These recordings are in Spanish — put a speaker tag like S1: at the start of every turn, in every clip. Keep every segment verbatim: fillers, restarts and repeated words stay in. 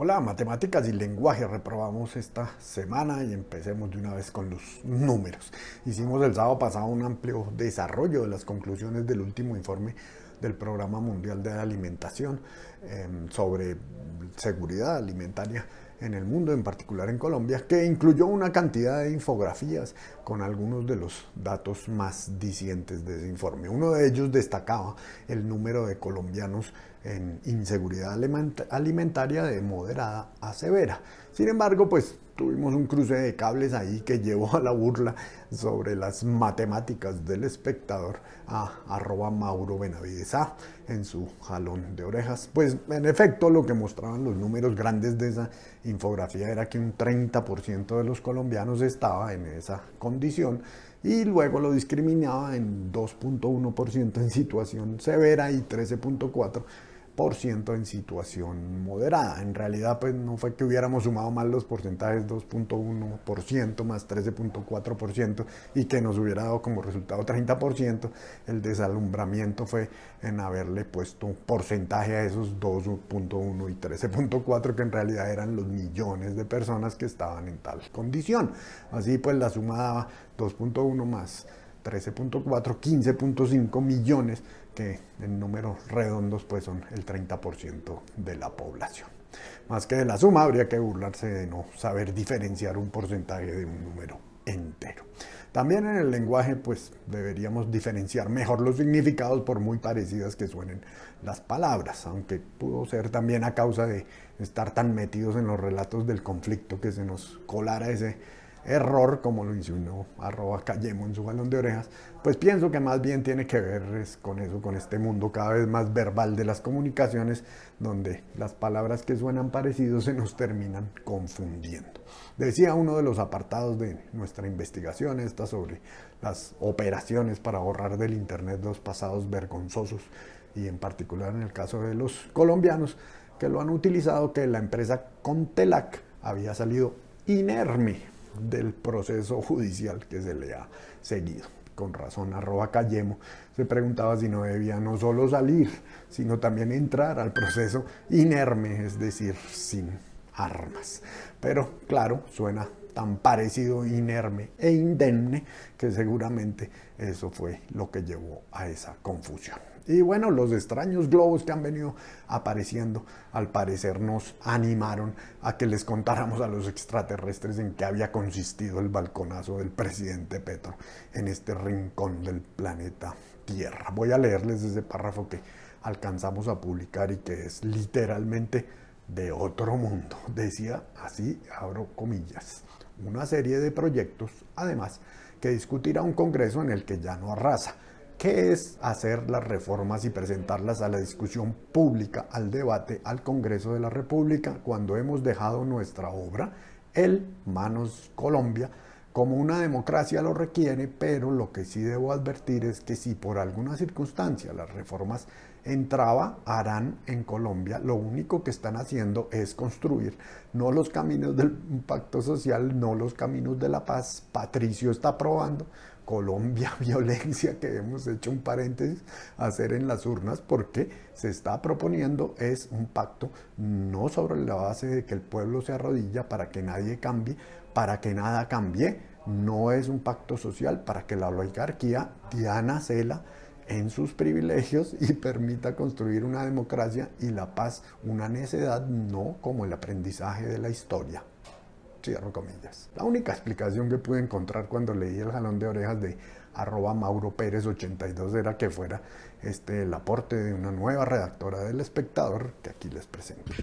S1: Hola, matemáticas y lenguaje, reprobamos esta semana y empecemos de una vez con los números. Hicimos el sábado pasado un amplio desarrollo de las conclusiones del último informe del Programa Mundial de Alimentación eh, sobre seguridad alimentaria en el mundo, en particular en Colombia, que incluyó una cantidad de infografías con algunos de los datos más dicientes de ese informe. Uno de ellos destacaba el número de colombianos en inseguridad alimentaria de moderada a severa. Sin embargo, pues tuvimos un cruce de cables ahí que llevó a la burla sobre las matemáticas del espectador a arroba Mauro Benavides A en su jalón de orejas. Pues en efecto lo que mostraban los números grandes de esa infografía era que un treinta por ciento de los colombianos estaba en esa condición y luego lo discriminaba en dos punto uno por ciento en situación severa y trece punto cuatro por ciento por ciento en situación moderada. En realidad, pues no fue que hubiéramos sumado mal los porcentajes, dos punto uno por ciento más trece punto cuatro por ciento, y que nos hubiera dado como resultado treinta por ciento. El desalumbramiento fue en haberle puesto un porcentaje a esos dos punto uno y trece punto cuatro, que en realidad eran los millones de personas que estaban en tal condición. Así pues la suma daba dos punto uno más trece punto cuatro, quince punto cinco millones, que en números redondos pues son el treinta por ciento de la población. Más que de la suma, habría que burlarse de no saber diferenciar un porcentaje de un número entero. También en el lenguaje pues deberíamos diferenciar mejor los significados, por muy parecidas que suenen las palabras, aunque pudo ser también a causa de estar tan metidos en los relatos del conflicto que se nos colara ese error, como lo insinuó arroba Callemo en su balón de orejas. Pues pienso que más bien tiene que ver es con eso, con este mundo cada vez más verbal de las comunicaciones, donde las palabras que suenan parecidos se nos terminan confundiendo. Decía uno de los apartados de nuestra investigación, esta sobre las operaciones para borrar del internet los pasados vergonzosos, y en particular en el caso de los colombianos que lo han utilizado, que la empresa Contelac había salido inerme del proceso judicial que se le ha seguido. Con razón, arroba Callemo se preguntaba si no debía no solo salir, sino también entrar al proceso inerme, es decir, sin armas. Pero claro, suena tan parecido inerme e indemne que seguramente eso fue lo que llevó a esa confusión. Y bueno, los extraños globos que han venido apareciendo, al parecer nos animaron a que les contáramos a los extraterrestres en qué había consistido el balconazo del presidente Petro en este rincón del planeta Tierra. Voy a leerles ese párrafo que alcanzamos a publicar y que es literalmente de otro mundo. Decía así, abro comillas: una serie de proyectos, además, que discutirá un Congreso en el que ya no arrasa. ¿Qué es hacer las reformas y presentarlas a la discusión pública, al debate, al Congreso de la República, cuando hemos dejado nuestra obra, el Manos Colombia, como una democracia lo requiere? Pero lo que sí debo advertir es que si por alguna circunstancia las reformas entraba, harán en Colombia, lo único que están haciendo es construir no los caminos del pacto social, no los caminos de la paz. Patricio está aprobando Colombia violencia, que hemos hecho un paréntesis, hacer en las urnas, porque se está proponiendo es un pacto no sobre la base de que el pueblo se arrodilla para que nadie cambie, para que nada cambie. No es un pacto social para que la oligarquía Diana Cela en sus privilegios y permita construir una democracia, y la paz una necedad, no como el aprendizaje de la historia. Cierro comillas. La única explicación que pude encontrar cuando leí el jalón de orejas de arroba Mauro Pérez ochenta y dos era que fuera este el aporte de una nueva redactora del Espectador, que aquí les presento.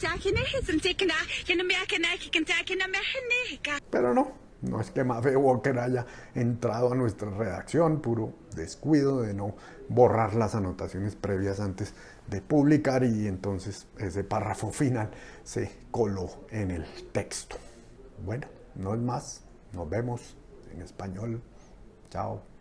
S1: Pero no, no es que Mafe Walker haya entrado a nuestra redacción, puro descuido de no borrar las anotaciones previas antes de publicar, y entonces ese párrafo final se coló en el texto. Bueno, no es más. Nos vemos en español. Chao.